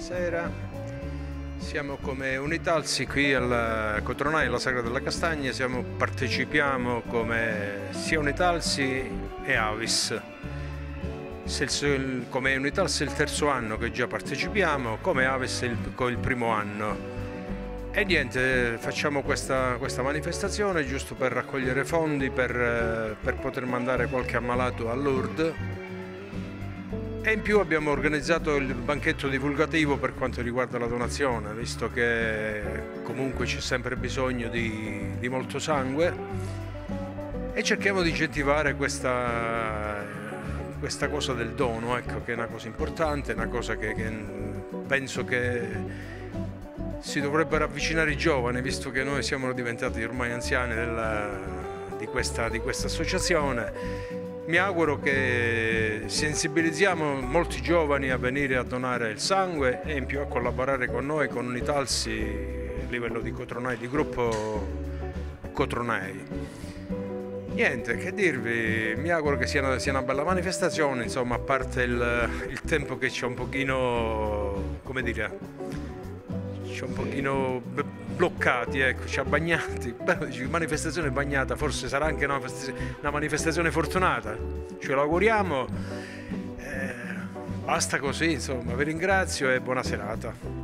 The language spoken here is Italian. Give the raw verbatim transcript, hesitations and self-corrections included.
Buonasera, siamo come Unitalsi qui al Cotronai, alla Sagra della Castagna, siamo, partecipiamo come sia Unitalsi e Avis. Come Unitalsi è il terzo anno che già partecipiamo, come Avis è il, il primo anno. E niente, facciamo questa, questa manifestazione giusto per raccogliere fondi per, per poter mandare qualche ammalato a Lourdes. E in più abbiamo organizzato il banchetto divulgativo per quanto riguarda la donazione, visto che comunque c'è sempre bisogno di, di molto sangue, e cerchiamo di incentivare questa, questa cosa del dono, ecco, che è una cosa importante, una cosa che, che penso che si dovrebbero avvicinare i giovani, visto che noi siamo diventati ormai anziani della, di, questa, di questa associazione. Mi auguro che sensibilizziamo molti giovani a venire a donare il sangue e in più a collaborare con noi, con Unitalsi a livello di Cotronai, di gruppo Cotronai. Niente, che dirvi, mi auguro che sia una, sia una bella manifestazione, insomma, a parte il, il tempo che c'è un pochino, come dire, c'è un pochino bloccati, ecco, ci ha bagnati. Beh, dici, manifestazione bagnata, forse sarà anche una, una manifestazione fortunata, ce lo auguriamo. Eh, basta così, insomma, vi ringrazio e buona serata.